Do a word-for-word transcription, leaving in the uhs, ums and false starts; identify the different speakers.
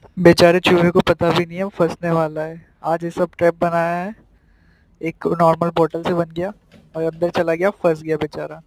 Speaker 1: बेचारे चूहे को पता भी नहीं है वो फंसने वाला है। आज ये सब ट्रैप बनाया है। एक नॉर्मल बोतल से बन गया और अंदर चला गया, फंस गया बेचारा।